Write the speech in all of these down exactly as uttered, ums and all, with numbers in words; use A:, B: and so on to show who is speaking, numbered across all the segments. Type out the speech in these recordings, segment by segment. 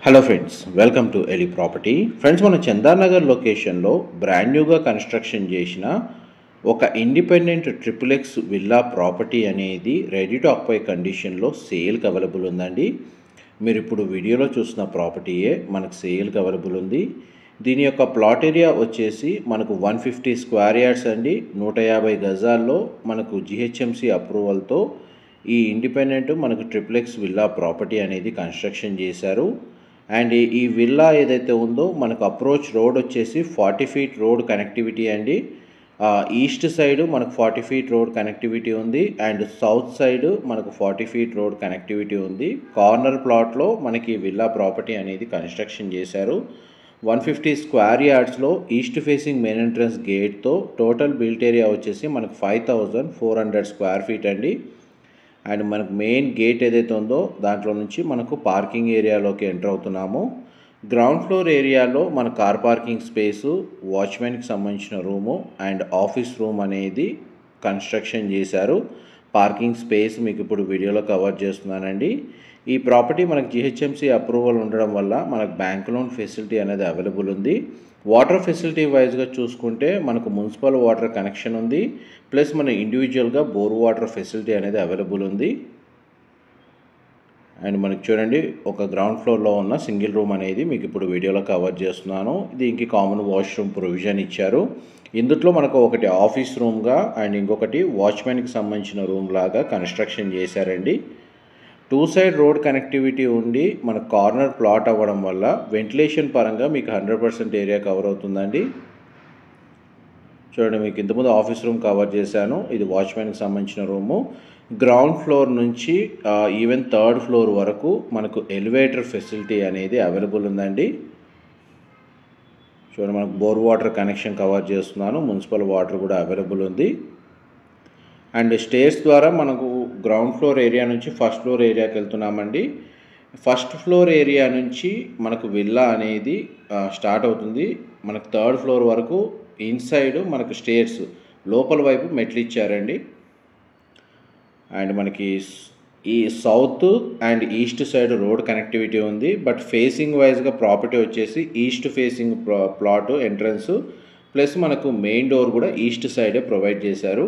A: Hello friends, welcome to ఎలి property. Friends, మన చందానగర్ లొకేషన్లో బ్రాండ్ న్యూగా కన్స్ట్రక్షన్ చేసిన ఒక independent triple X villa property అనేది రెడీ టు ఆక్యుపై కండిషన్లో సేల్కి అవైలబుల్ ఉందండి. మీరు ఇప్పుడు వీడియోలో చూసిన ప్రాపర్టీయే మనకు సేల్కి అవైలబుల్ ఉంది. దీని యొక్క ప్లాట్ ఏరియా వచ్చేసి మనకు వన్ ఫిఫ్టీ స్క్వేర్ యార్డ్స్ అండి. నూట యాభై గజాల్లో మనకు జిహెచ్ఎంసి అప్రూవల్తో ఈ ఇండిపెండెంట్ మనకు ట్రిపుల్ ఎక్స్ విల్లా ప్రాపర్టీ అనేది కన్స్ట్రక్షన్ చేశారు. అండ్ ఈ విల్లా ఏదైతే ఉందో మనకు అప్రోచ్ రోడ్ వచ్చేసి ఫార్టీ ఫీట్ రోడ్ కనెక్టివిటీ అండి. ఈస్ట్ సైడ్ మనకు ఫార్టీ ఫీట్ రోడ్ కనెక్టివిటీ ఉంది అండ్ సౌత్ సైడ్ మనకు ఫార్టీ ఫీట్ రోడ్ కనెక్టివిటీ ఉంది. కార్నర్ ప్లాట్లో మనకి విల్లా ప్రాపర్టీ అనేది కన్స్ట్రక్షన్ చేశారు. వన్ ఫిఫ్టీ స్క్వేర్ యార్డ్స్లో ఈస్ట్ ఫేసింగ్ మెయిన్ ఎంట్రన్స్ గేట్తో టోటల్ బిల్ట్ ఏరియా వచ్చేసి మనకు five thousand four hundred square feet అండి. అండ్ మనకు మెయిన్ గేట్ ఏదైతే ఉందో దాంట్లో నుంచి మనకు పార్కింగ్ ఏరియాలోకి ఎంటర్ అవుతున్నాము. గ్రౌండ్ ఫ్లోర్ ఏరియాలో మన కార్ పార్కింగ్ స్పేసు, వాచ్మెన్కి సంబంధించిన రూము అండ్ ఆఫీస్ రూమ్ అనేది కన్స్ట్రక్షన్ చేశారు. పార్కింగ్ స్పేస్ మీకు ఇప్పుడు వీడియోలో కవర్ చేస్తున్నానండి. ఈ ప్రాపర్టీ మనకు జిహెచ్ఎంసి అప్రూవల్ ఉండడం వల్ల మనకు బ్యాంక్ లోన్ ఫెసిలిటీ అనేది అవైలబుల్ ఉంది. వాటర్ ఫెసిలిటీ వైజ్గా చూసుకుంటే మనకు మున్సిపల్ వాటర్ కనెక్షన్ ఉంది, ప్లస్ మన ఇండివిజువల్గా బోర్ వాటర్ ఫెసిలిటీ అనేది అవైలబుల్ ఉంది. అండ్ మనకి చూడండి, ఒక గ్రౌండ్ ఫ్లోర్లో ఉన్న సింగిల్ రూమ్ అనేది మీకు ఇప్పుడు వీడియోలో కవర్ చేస్తున్నాను. దీనికి కామన్ వాష్రూమ్ ప్రొవిజన్ ఇచ్చారు. ఇందులో మనకు ఒకటి ఆఫీస్ రూమ్గా అండ్ ఇంకొకటి వాచ్మెన్కి సంబంధించిన రూమ్ లాగా కన్స్ట్రక్షన్ చేశారండి. టూ సైడ్ రోడ్ కనెక్టివిటీ ఉండి మన కార్నర్ ప్లాట్ అవ్వడం వల్ల వెంటిలేషన్ పరంగా మీకు హండ్రెడ్ పర్సెంట్ ఏరియా కవర్ అవుతుందండి. చూడండి, మీకు ఇంతకుముందు ఆఫీస్ రూమ్ కవర్ చేశాను. ఇది వాచ్మెన్కి సంబంధించిన రూము. గ్రౌండ్ ఫ్లోర్ నుంచి ఈవెన్ థర్డ్ ఫ్లోర్ వరకు మనకు ఎలివేటర్ ఫెసిలిటీ అనేది అవైలబుల్ ఉందండి. చూడండి, మనకు బోర్ వాటర్ కనెక్షన్ కవర్ చేస్తున్నాను. మున్సిపల్ వాటర్ కూడా అవైలబుల్ ఉంది. అండ్ స్టేర్స్ ద్వారా మనకు గ్రౌండ్ ఫ్లోర్ ఏరియా నుంచి ఫస్ట్ ఫ్లోర్ ఏరియాకి వెళ్తున్నామండి. ఫస్ట్ ఫ్లోర్ ఏరియా నుంచి మనకు విల్లా అనేది స్టార్ట్ అవుతుంది. మనకు థర్డ్ ఫ్లోర్ వరకు ఇన్సైడ్ మనకు స్టేర్స్ లోపల వైపు మెట్లు ఇచ్చారండి. అండ్ మనకి ఈ south and east side road connectivity ఉంది. బట్ ఫేసింగ్ వైజ్గా ప్రాపర్టీ వచ్చేసి east facing plot entrance plus మనకు మెయిన్ డోర్ కూడా ఈస్ట్ సైడే ప్రొవైడ్ చేశారు.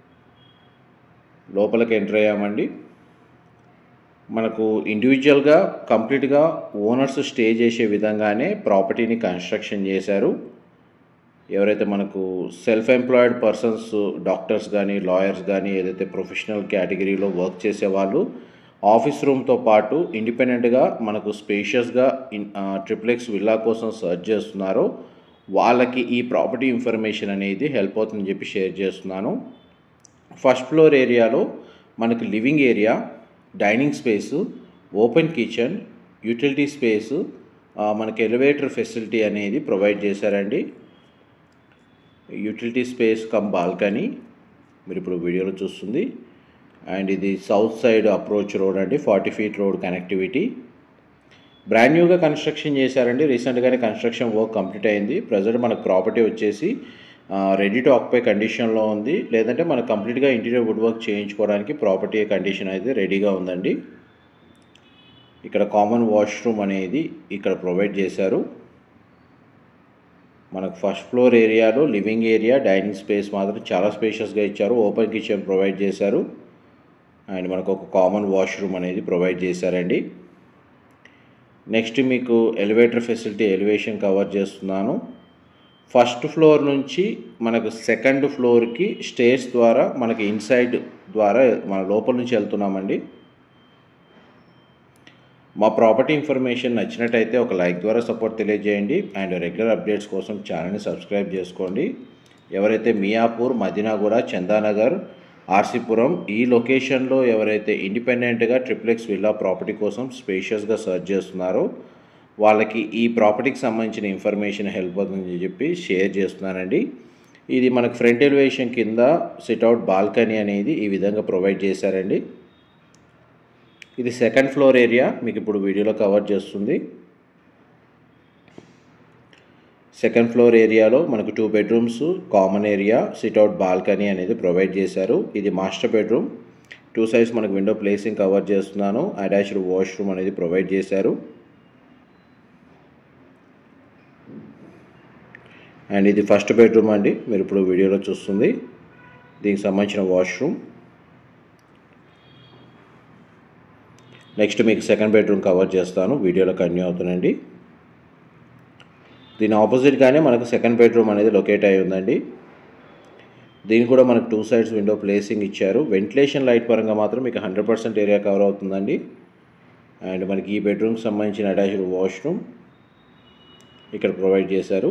A: లోపలికి ఎంటర్ అయ్యామండి. మనకు ఇండివిజువల్గా కంప్లీట్గా ఓనర్స్ స్టే చేసే విధంగానే ప్రాపర్టీని కన్స్ట్రక్షన్ చేశారు. ఎవరైతే మనకు సెల్ఫ్ ఎంప్లాయిడ్ పర్సన్స్, డాక్టర్స్ కానీ లాయర్స్ కానీ ఏదైతే ప్రొఫెషనల్ కేటగిరీలో వర్క్ చేసేవాళ్ళు ఆఫీస్ రూమ్తో పాటు ఇండిపెండెంట్గా మనకు స్పేషియస్గా ట్రిపుల్ ఎక్స్ విల్లా కోసం సర్చ్ చేస్తున్నారో వాళ్ళకి ఈ ప్రాపర్టీ ఇన్ఫర్మేషన్ అనేది హెల్ప్ అవుతుందని చెప్పి షేర్ చేస్తున్నాను. ఫస్ట్ ఫ్లోర్ ఏరియాలో మనకు living area, dining space, open kitchen, utility space, మనకి ఎలివేటర్ ఫెసిలిటీ అనేది ప్రొవైడ్ చేశారండి. యూటిలిటీ స్పేస్ కమ్ బాల్కనీ మీరు ఇప్పుడు వీడియోలో చూస్తుంది. అండ్ ఇది సౌత్ సైడ్ అప్రోచ్ రోడ్ అండి. Forty feet road connectivity. Brand న్యూగా కన్స్ట్రక్షన్ చేశారండి. రీసెంట్గానే కన్స్ట్రక్షన్ వర్క్ కంప్లీట్ అయింది. ప్రజెంట్ మనకు ప్రాపర్టీ వచ్చేసి రెడీ టు ఆక్యుపై కండిషన్లో ఉంది. లేదంటే మనకు కంప్లీట్గా ఇంటీరియర్ వుడ్ వర్క్ చేయించుకోవడానికి ప్రాపర్టీ కండిషన్ అయితే రెడీగా ఉందండి. ఇక్కడ కామన్ వాష్రూమ్ అనేది ఇక్కడ ప్రొవైడ్ చేశారు. మనకు ఫస్ట్ ఫ్లోర్ ఏరియాలో లివింగ్ ఏరియా, డైనింగ్ స్పేస్ మాత్రం చాలా స్పేషియస్గా ఇచ్చారు. ఓపెన్ కిచెన్ ప్రొవైడ్ చేశారు. అండ్ మనకు ఒక కామన్ వాష్రూమ్ అనేది ప్రొవైడ్ చేశారండి. నెక్స్ట్ మీకు ఎలివేటర్ ఫెసిలిటీ ఎలివేషన్ కవర్ చేస్తున్నాను. ఫస్ట్ ఫ్లోర్ నుంచి మనకు సెకండ్ ఫ్లోర్కి స్టేర్స్ ద్వారా మనకి ఇన్సైడ్ ద్వారా మన లోపల నుంచి వెళ్తున్నామండి. మా ప్రాపర్టీ ఇన్ఫర్మేషన్ నచ్చినట్టయితే ఒక లైక్ ద్వారా సపోర్ట్ తెలియజేయండి. అండ్ రెగ్యులర్ అప్డేట్స్ కోసం ఛానల్ని సబ్స్క్రైబ్ చేసుకోండి. ఎవరైతే మియాపూర్, మదీనాగూడ, చందానగర్, ఆర్సీపురం ఈ లొకేషన్లో ఎవరైతే ఇండిపెండెంట్గా ట్రిపుల్ ఎక్స్ విల్లా ప్రాపర్టీ కోసం స్పేషియస్గా సర్చ్ చేస్తున్నారో వాళ్ళకి ఈ ప్రాపర్టీకి సంబంధించిన ఇన్ఫర్మేషన్ హెల్ప్ అవుతుందని చెప్పి షేర్ చేస్తున్నానండి. ఇది మనకు ఫ్రంట్ ఎలివేషన్ కింద సిట్అవుట్ బాల్కనీ అనేది ఈ విధంగా ప్రొవైడ్ చేశారండి. ఇది సెకండ్ ఫ్లోర్ ఏరియా మీకు ఇప్పుడు వీడియోలో కవర్ చేస్తుంది. సెకండ్ ఫ్లోర్ ఏరియాలో మనకు two bedrooms, common area, sit out balcony అనేది ప్రొవైడ్ చేశారు. ఇది మాస్టర్ బెడ్రూమ్. టూ సైడ్స్ మనకు విండో ప్లేసింగ్ కవర్ చేస్తున్నాను. అటాచ్డ్ వాష్రూమ్ అనేది ప్రొవైడ్ చేశారు. అండ్ ఇది ఫస్ట్ బెడ్రూమ్ అండి, మీరు ఇప్పుడు వీడియోలో చూస్తుంది. దీనికి సంబంధించిన వాష్రూమ్. నెక్స్ట్ మీకు సెకండ్ బెడ్రూమ్ కవర్ చేస్తాను, వీడియోలో కంటిన్యూ అవుతుందండి. దీని ఆపోజిట్గానే మనకు సెకండ్ బెడ్రూమ్ అనేది లొకేట్ అయి ఉందండి. దీనికి కూడా మనకు టూ సైడ్స్ విండో ప్లేసింగ్ ఇచ్చారు. వెంటిలేషన్ లైట్ పరంగా మాత్రం మీకు హండ్రెడ్ పర్సెంట్ ఏరియా కవర్ అవుతుందండి. అండ్ మనకి ఈ బెడ్రూమ్కి సంబంధించిన అటాచ్డ్ వాష్రూమ్ ఇక్కడ ప్రొవైడ్ చేశారు.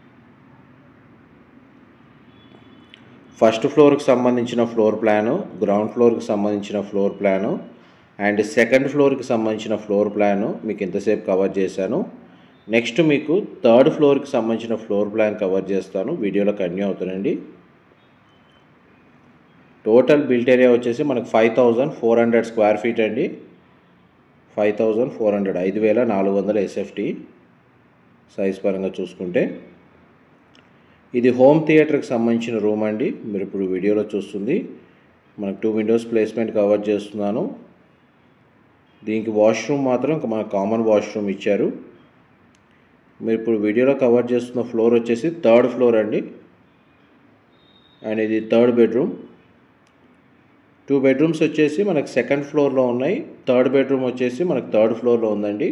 A: ఫస్ట్ ఫ్లోర్కి సంబంధించిన ఫ్లోర్ ప్లాను, గ్రౌండ్ ఫ్లోర్కి సంబంధించిన ఫ్లోర్ ప్లాను అండ్ సెకండ్ ఫ్లోర్కి సంబంధించిన ఫ్లోర్ ప్లాను మీకు ఇంతసేపు కవర్ చేశాను. నెక్స్ట్ మీకు థర్డ్ ఫ్లోర్కి సంబంధించిన ఫ్లోర్ ప్లాన్ కవర్ చేస్తాను, వీడియోలో కంటిన్యూ అవుతానండి. టోటల్ బిల్ట్ ఏరియా వచ్చేసి మనకు five thousand four hundred square feet అండి. ఫైవ్ థౌజండ్ ఫోర్ హండ్రెడ్ ఐదు వేల నాలుగు వందల ఎస్ఎఫ్టీ సైజ్ పరంగా చూసుకుంటే. ఇది హోమ్ థియేటర్కి సంబంధించిన రూమ్ అండి, మీరు ఇప్పుడు వీడియోలో చూస్తుంది. మనకు టూ విండోస్ ప్లేస్మెంట్ కవర్ చేస్తున్నాను. దీనికి వాష్రూమ్ మాత్రం మనకు కామన్ వాష్రూమ్ ఇచ్చారు. మీరు ఇప్పుడు వీడియోలో కవర్ చేస్తున్న ఫ్లోర్ వచ్చేసి థర్డ్ ఫ్లోర్ అండి. అండ్ ఇది థర్డ్ బెడ్రూమ్. టూ బెడ్రూమ్స్ వచ్చేసి మనకు సెకండ్ ఫ్లోర్లో ఉన్నాయి. థర్డ్ బెడ్రూమ్ వచ్చేసి మనకు థర్డ్ ఫ్లోర్లో ఉందండి.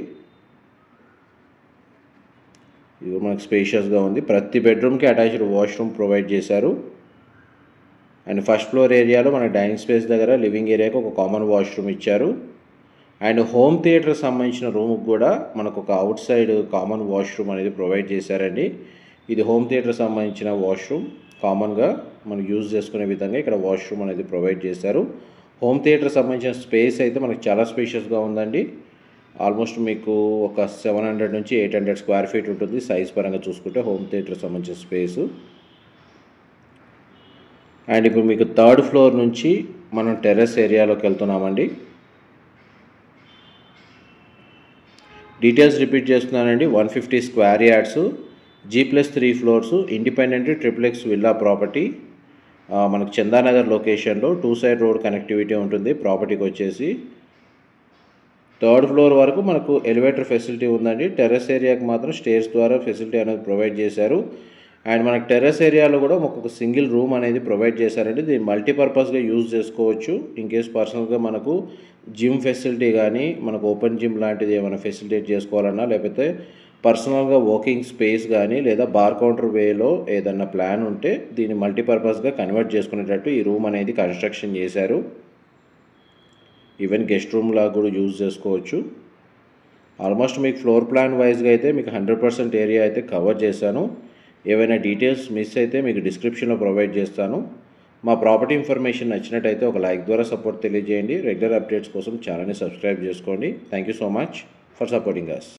A: ఇది మనకు స్పేషియస్గా ఉంది. ప్రతి బెడ్రూమ్కి అటాచ్డ్ వాష్రూమ్ ప్రొవైడ్ చేశారు. అండ్ ఫస్ట్ ఫ్లోర్ ఏరియాలో మన డైనింగ్ స్పేస్ దగ్గర లివింగ్ ఏరియాకి ఒక కామన్ వాష్రూమ్ ఇచ్చారు. అండ్ హోమ్ థియేటర్కి సంబంధించిన రూమ్కి కూడా మనకు ఒక అవుట్ సైడ్ కామన్ వాష్రూమ్ అనేది ప్రొవైడ్ చేశారండి. ఇది హోమ్ థియేటర్కి సంబంధించిన వాష్రూమ్, కామన్గా మనం యూజ్ చేసుకునే విధంగా ఇక్కడ వాష్రూమ్ అనేది ప్రొవైడ్ చేశారు. హోమ్ థియేటర్కి సంబంధించిన స్పేస్ అయితే మనకు చాలా స్పేషియస్గా ఉందండి. ఆల్మోస్ట్ మీకు ఒక సెవెన్ హండ్రెడ్ నుంచి ఎయిట్ హండ్రెడ్ స్క్వేర్ ఫీట్ ఉంటుంది సైజ్ పరంగా చూసుకుంటే హోమ్ థియేటర్కి సంబంధించిన స్పేసు. అండ్ ఇప్పుడు మీకు థర్డ్ ఫ్లోర్ నుంచి మనం టెర్రస్ ఏరియాలోకి వెళ్తున్నామండి. డీటెయిల్స్ రిపీట్ చేస్తున్నానండి. One fifty square yards, G plus three floors, independent triplex villa property. మనకు చందానగర్ లొకేషన్లో టూ సైడ్ రోడ్ కనెక్టివిటీ ఉంటుంది ప్రాపర్టీకి వచ్చేసి. థర్డ్ ఫ్లోర్ వరకు మనకు ఎలివేటర్ ఫెసిలిటీ ఉందండి. టెర్రస్ ఏరియాకి మాత్రం స్టేర్స్ ద్వారా ఫెసిలిటీ అనేది ప్రొవైడ్ చేశారు. అండ్ మనకు టెర్రస్ ఏరియాలో కూడా ఒక సింగిల్ రూమ్ అనేది ప్రొవైడ్ చేశారండి. దీన్ని మల్టీపర్పస్గా యూజ్ చేసుకోవచ్చు. ఇన్ కేస్ పర్సనల్గా మనకు జిమ్ ఫెసిలిటీ కానీ, మనకు ఓపెన్ జిమ్ లాంటిది ఏమైనా ఫెసిలిటేట్ చేసుకోవాలన్నా, లేకపోతే పర్సనల్గా వాకింగ్ స్పేస్ కానీ లేదా బార్ కౌంటర్ వేలో ఏదన్నా ప్లాన్ ఉంటే దీన్ని మల్టీపర్పస్గా కన్వర్ట్ చేసుకునేటట్టు ఈ రూమ్ అనేది కన్స్ట్రక్షన్ చేశారు. ఈవెన్ గెస్ట్ రూమ్ లాగా కూడా యూజ్ చేసుకోవచ్చు. ఆల్మోస్ట్ మీకు ఫ్లోర్ ప్లాన్ వైజ్గా అయితే మీకు హండ్రెడ్ పర్సెంట్ ఏరియా అయితే కవర్ చేశాను. ఏవైనా డీటెయిల్స్ మిస్ అయితే మీకు డిస్క్రిప్షన్లో ప్రొవైడ్ చేస్తాను. మా ప్రాపర్టీ ఇన్ఫర్మేషన్ నచ్చినట్టయితే ఒక లైక్ ద్వారా సపోర్ట్ తెలియజేయండి. రెగ్యులర్ అప్డేట్స్ కోసం ఛానల్ని సబ్స్క్రైబ్ చేసుకోండి. Thank you so much for supporting us.